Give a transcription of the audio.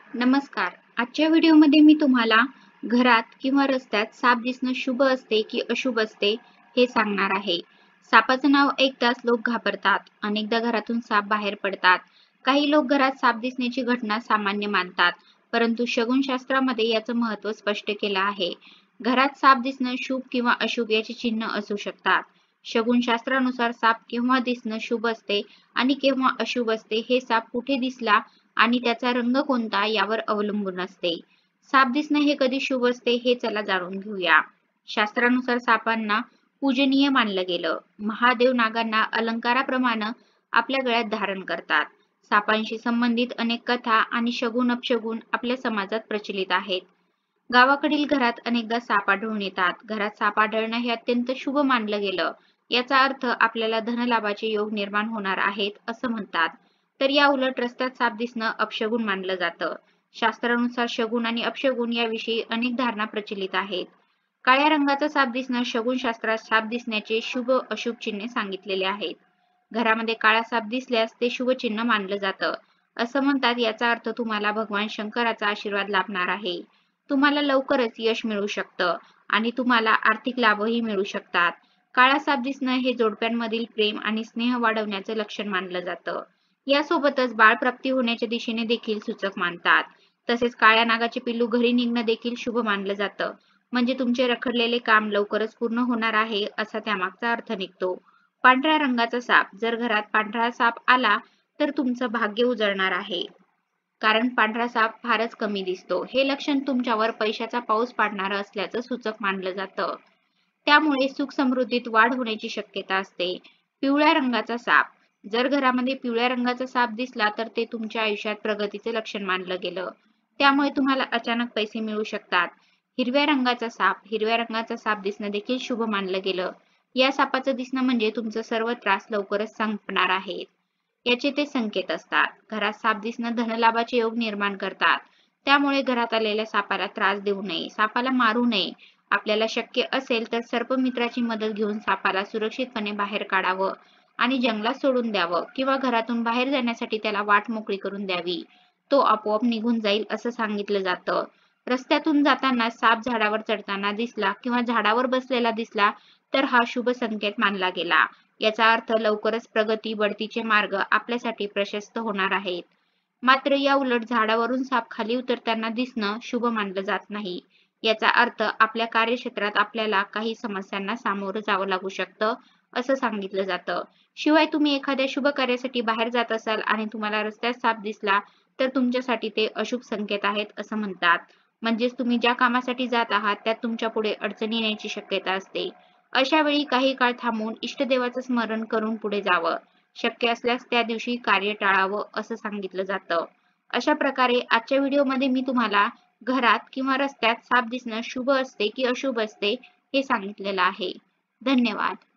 नमस्कार. आजच्या व्हिडिओमध्ये मी तुम्हाला घरात किंवा रस्त्यात साप दिसणं शुभ असते की अशुभ असते हे सांगणार आहे. सापाचं नाव ऐकताच लोक घाबरतात. अनेकदा घरातून साप बाहेर पडतात. काही लोक घरात साप दिसण्याची घटना सामान्य मानतात, परंतु शगुनशास्त्रामध्ये याचं महत्त्व स्पष्ट केलं आहे. घरात साप दिसणं शुभ किंवा अशुभ याची चिन्ह असू शकतात. शगुनशास्त्रानुसार साप केव्हा दिसणं शुभ असते आणि केव्हा अशुभ असते हे साप कुठे दिसला आणि त्याचा रंग कोणता यावर अवलंबून असते. साप दिसणे हे कधी शुभ असते हे चला जाणून घेऊया. शास्त्रानुसार सापांना पूजनीय मानलं गेलं. महादेव नागांना अलंकाराप्रमाणे आपल्या गळ्यात धारण करतात. सापांशी संबंधित अनेक कथा आणि शगुन अपशगुन आपल्या समाजात प्रचलित आहेत. गावाकडील घरात अनेकदा साप आढळून येतात. घरात साप आढळणं हे अत्यंत शुभ मानलं गेलं. याचा अर्थ आपल्याला धनलाभाचे योग निर्माण होणार आहेत असं म्हणतात. तर या उलट रस्त्यात साप दिसणं अपशगुन मानलं जातं. शास्त्रानुसार शगुन आणि अपशगुन याविषयी अनेक धारणा प्रचलित आहेत. काळ्या रंगाचा साप दिसणं शगुन शास्त्रात साप दिसण्याचे शुभ अशुभ चिन्हे सांगितलेले आहेत. घरामध्ये काळा साप दिसल्यास ते शुभ चिन्ह मानलं जातं. असं म्हणतात याचा अर्थ तुम्हाला भगवान शंकराचा आशीर्वाद लाभणार आहे. तुम्हाला लवकरच यश मिळू शकतं आणि तुम्हाला आर्थिक लाभही मिळू शकतात. काळा साप दिसणं हे जोडप्यांमधील प्रेम आणि स्नेह वाढवण्याचं लक्षण मानलं जातं. यासोबतच बाळप्राप्ती होण्याच्या दिशेने देखील सूचक मानतात. तसेच काळ्या नागाचे पिल्लू घरी निघणं देखील शुभ मानलं जातं. म्हणजे तुमचे रखडलेले काम लवकरच पूर्ण होणार आहे असा त्यामागचा अर्थ निघतो. पांढऱ्या रंगाचा साप, जर घरात पांढरा साप आला तर तुमचं भाग्य उजळणार आहे. कारण पांढरा साप फारच कमी दिसतो. हे लक्षण तुमच्यावर पैशाचा पाऊस पाडणारं असल्याचं सूचक मानलं जातं. त्यामुळे सुख समृद्धीत वाढ होण्याची शक्यता असते. पिवळ्या रंगाचा साप, जर घरामध्ये पिवळ्या रंगाचा साप दिसला तर ते तुमच्या आयुष्यात प्रगतीचे लक्षण मानलं गेलं. त्यामुळे तुम्हाला अचानक पैसे मिळू शकतात. हिरव्या रंगाचा साप, हिरव्या रंगाचा साप दिसणं देखील शुभ मानलं गेलं. या सापाचं दिसणं म्हणजे तुमचं सर्व त्रास लवकरच संपणार आहेत याचे ते संकेत असतात. घरात साप दिसणं धनलाभाचे योग निर्माण करतात. त्यामुळे घरात आलेल्या सापाला त्रास देऊ नये, सापाला मारू नये. आपल्याला शक्य असेल तर सर्पमित्राची मदत घेऊन सापाला सुरक्षितपणे बाहेर काढावं आणि जंगलात सोडून द्यावं किंवा घरातून बाहेर जाण्यासाठी त्याला वाट मोकळी करून द्यावी. तो आपोआप निघून जाईल असं सांगितलं जातं. रस्त्यातून जाताना साप झाडावर चढताना दिसला किंवा झाडावर बसलेला दिसला तर हा शुभ संकेत मानला गेला. याचा अर्थ लवकरच प्रगती बढतीचे मार्ग आपल्यासाठी प्रशस्त होणार आहेत. मात्र या उलट झाडावरून साप खाली उतरताना दिसणं शुभ मानलं जात नाही. याचा अर्थ आपल्या कार्यक्षेत्रात आपल्याला काही समस्यांना सामोरं जावं लागू शकतं असं सांगितलं जातं. शिवाय तुम्ही एखाद्या शुभ कार्यासाठी बाहेर जात असाल आणि तुम्हाला रस्त्यात साप दिसला तर तुमच्यासाठी ते अशुभ संकेत आहेत असं म्हणतात. म्हणजेच तुम्ही ज्या कामासाठी जात आहात त्यात तुमच्या पुढे अडचणी येण्याची शक्यता असते. अशा वेळी काही काळ थांबून इष्टदेवाचं स्मरण करून पुढे जावं. शक्य असल्यास त्या दिवशी कार्य टाळावं असं सांगितलं जातं. अशा प्रकारे आजच्या व्हिडिओमध्ये मी तुम्हाला घरात किंवा रस्त्यात साप दिसणं शुभ असते की अशुभ असते हे सांगितलेलं आहे. धन्यवाद.